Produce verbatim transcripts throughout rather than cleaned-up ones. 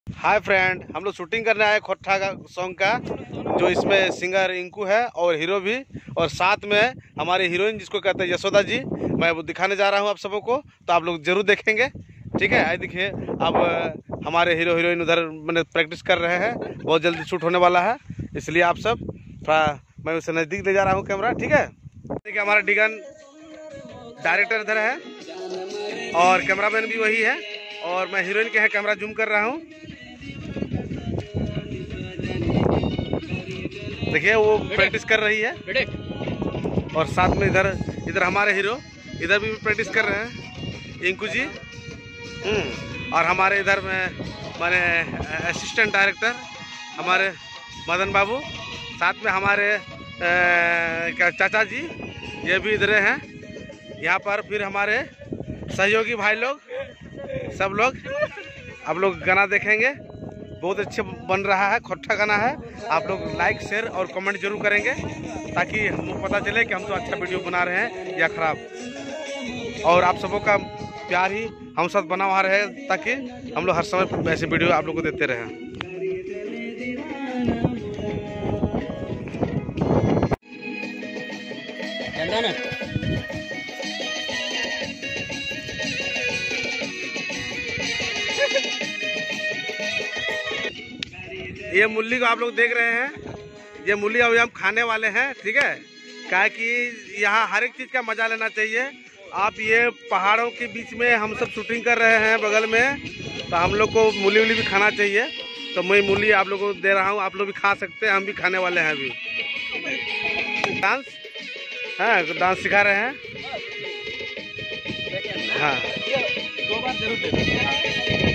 Hi friend, हम लोग shooting करने आए खोट्ठा का सॉन्ग का, जो इसमें सिंगर इंकू है और हीरो भी, और साथ में हमारी हीरोइन जिसको कहते हैं यशोदा जी। मैं वो दिखाने जा रहा हूँ आप सबों को, तो आप लोग जरूर देखेंगे। ठीक है, आइए देखिए। अब हमारे हीरो हीरोइन उधर मैंने प्रैक्टिस कर रहे हैं, बहुत जल्दी शूट होने वाला है, इसलिए आप सब थोड़ा, मैं उसे नज़दीक ले जा रहा हूँ कैमरा। ठीक है, देखिए हमारा डिगन डायरेक्टर इधर है और कैमरामैन भी वही है, और मैं हीरोइन के यहाँ कैमरा जूम कर रहा हूँ। देखिए वो प्रैक्टिस कर रही है, और साथ में इधर इधर हमारे हीरो इधर भी प्रैक्टिस कर रहे हैं, इंकू जी। हम्म और हमारे इधर में माने असिस्टेंट डायरेक्टर हमारे मदन बाबू, साथ में हमारे क्या चाचा जी, ये भी इधर हैं यहाँ पर। फिर हमारे सहयोगी भाई लोग, सब लोग आप लोग गाना देखेंगे, बहुत अच्छे बन रहा है, खोट्ठा गाना है। आप लोग लाइक शेयर और कमेंट जरूर करेंगे, ताकि हमको पता चले कि हम तो अच्छा वीडियो बना रहे हैं या खराब। और आप सबों का प्यार ही हम साथ बना हुआ रहे, ताकि हम लोग हर समय ऐसे वीडियो आप लोग को देते रहें। ये मूली को आप लोग देख रहे हैं, ये मूली अभी हम खाने वाले हैं। ठीक है, क्या कि यहाँ हर एक चीज़ का मजा लेना चाहिए। आप ये पहाड़ों के बीच में हम सब शूटिंग कर रहे हैं बगल में, तो हम लोग को मूली वूली भी खाना चाहिए। तो मैं मूली आप लोगों को दे रहा हूँ, आप लोग भी खा सकते हैं, हम भी खाने वाले हैं। अभी डांस, हाँ डांस सिखा रहे हैं। हाँ दो बार जरूर दे।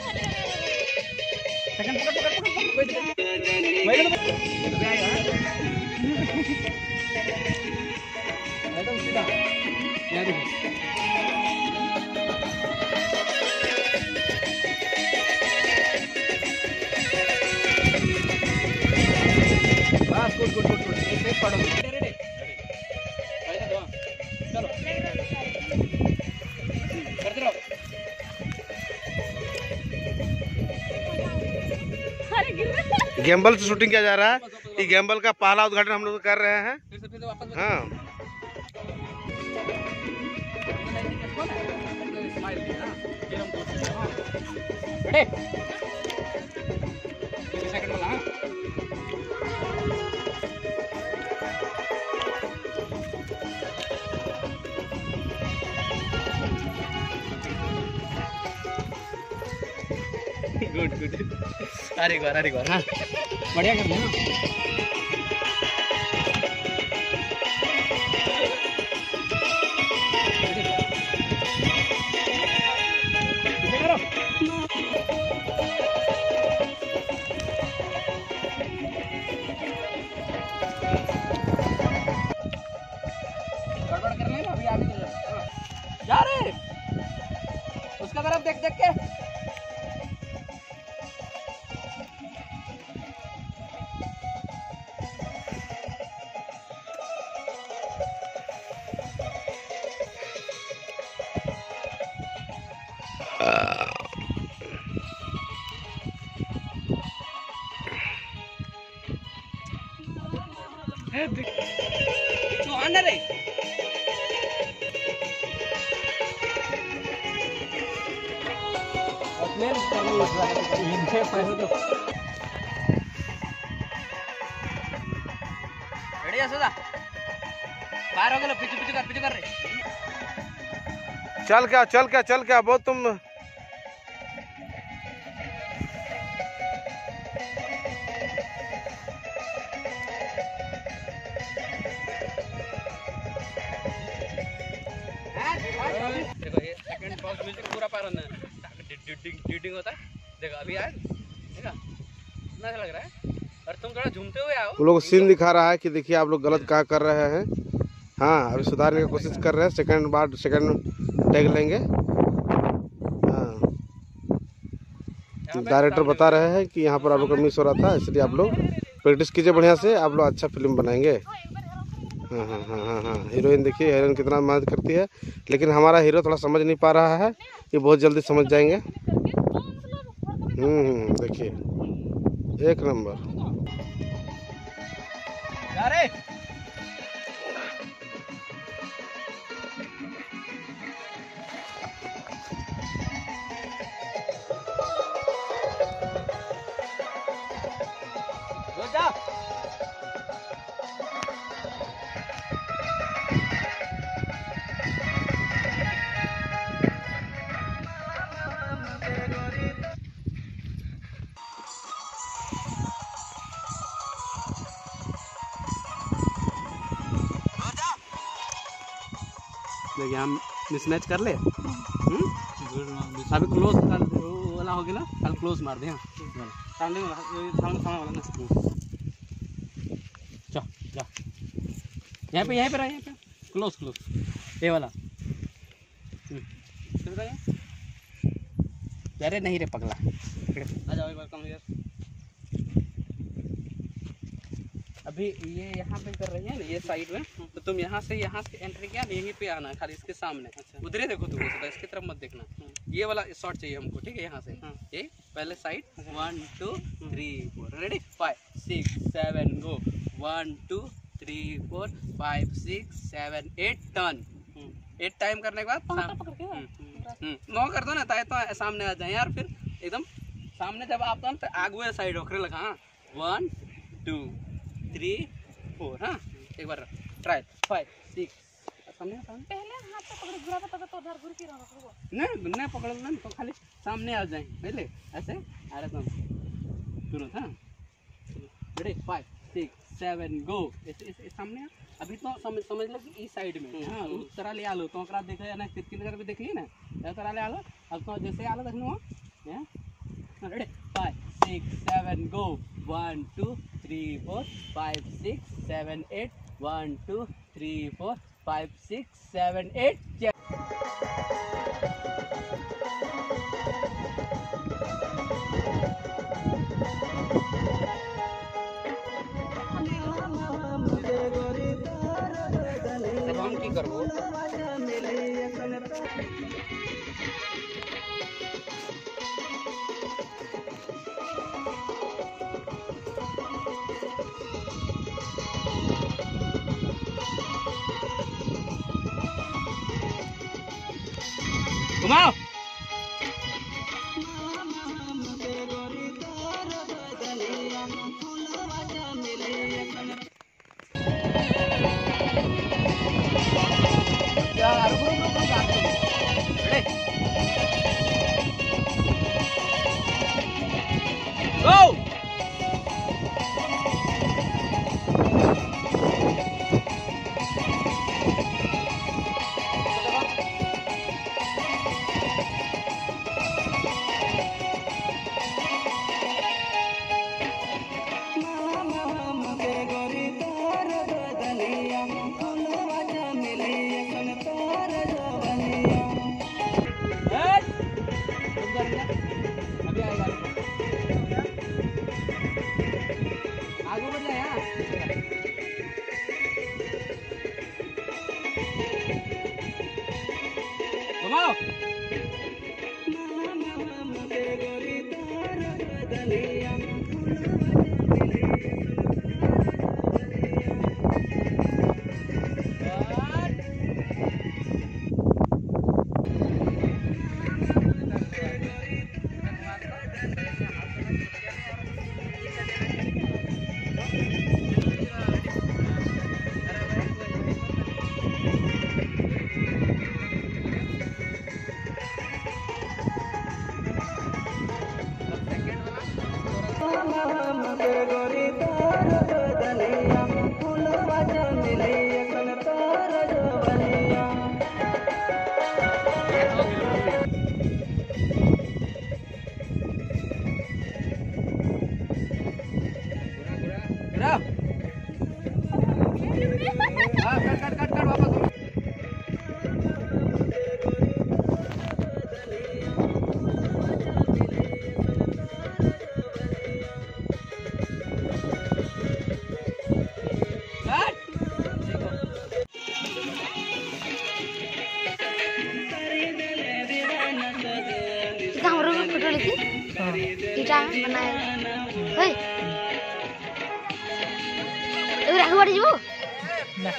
गुड गुड गुड गुड एक एक पढ़ो। रेडी चलो करते रहो। गैम्बल से शूटिंग किया जा रहा है। ये गैम्बल का पहला उद्घाटन हम लोग कर रहे हैं। हाँ गुड गुड, अरे बार अरे बार, हाँ बढ़िया कर लिया ना। गड़बड़ कर ले ना, अभी आगे जा रे, उसका तरफ देख देख के। तो आना रे, रेडी यशोदा, बाहर हो गए, पीछे पीछे कर, पीछे कर रे। चल क्या चल क्या चल क्या बहुत तुम देखो, ये सेकंड बॉक्स म्यूजिक पूरा पार होना है, ड्यूटिंग होता है। देखो अभी यार, देखा कितना अच्छा लग रहा है, और तुम थोड़ा झूमते हुए आओ। वो लोग सीन दिखा रहा है कि देखिए आप लोग गलत क्या कर रहे हैं। हाँ अभी सुधारने की कोशिश कर रहे हैं, सेकंड बाद सेकंड टैग लेंगे। हाँ डायरेक्टर बता रहे हैं कि यहाँ पर आप लोग का मिस हो रहा था, इसलिए आप लोग प्रैक्टिस कीजिए बढ़िया से, आप लोग अच्छा फिल्म बनाएंगे। हाँ हाँ हाँ हाँ हाँ हीरोइन देखिए, हीरोइन कितना मेहनत करती है, लेकिन हमारा हीरो थोड़ा समझ नहीं पा रहा है, ये बहुत जल्दी समझ जाएंगे। हम्म देखिए एक नंबर। अरे देखिए हम मिसमैच कर ले। हम्म अभी क्लोज कर वो वाला हो गया ना, कल क्लोज मार दे। हाँ सामने वाला सामने सामने वाला ना, जा जा यहाँ पे यहाँ पे रहा, यहाँ पे क्लोज क्लोज ये वाला। अरे नहीं रे पगला, आ जाओ एक बार कम यार। अभी ये यहाँ पे कर रही है ना, ये साइड में, तो तुम यहाँ से यहाँ से एंट्री किया ना, यहीं पे आना है खाली इसके सामने। अच्छा उधर ही देखो तुम, इसकी तरफ मत देखना। ये वाला शॉट चाहिए हमको, ठीक है? यहाँ से ये पहले side, one two three four, ready? Five six seven go, one two three four five six seven eight, turn. Eight time करने के बाद नौ कर दो ना, ताकि तो सामने आ जाए यार। फिर एकदम सामने जब आप तो आगे साइड होकर लगा। हाँ वन टू थ्री फोर, हाँ एक बार ट्राई, फाइव सिक्स, सामने सामने पहले हाथ से पकड़ घुरा पकड़ तो उधर घुर के रहो। नहीं नहीं पकड़ ना, तो खाली सामने आ जाए पहले ऐसे आ रहे तुम तुरंत। हाँ ready? Five six seven go, ऐसे ऐसे सामने। अभी तो समझ समझ लो कि इस साइड में। हाँ उस तरह ले आ लो, तो ओकरा देखे ना, कितनी नजर भी देख ली ना, इस तरह ले आ लो। अब तो जैसे आ लो देखना, ready? Five six seven go, one two three four five six seven eight, one two three four five six seven eight. अब हम की करबो? घुमाओ। Go! घुमाओ। ओए ए आगे बढ़ जाओ ना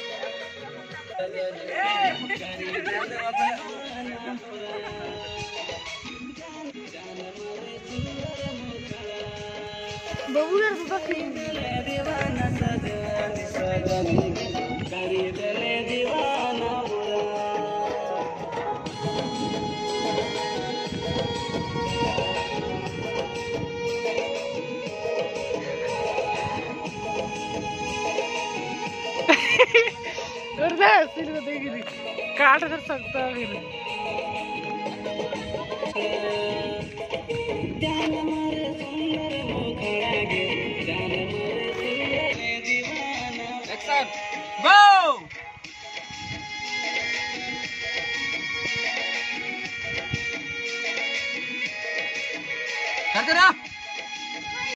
बाबू यार तो की कर दे सिल को देगी काट कर सकता है फिर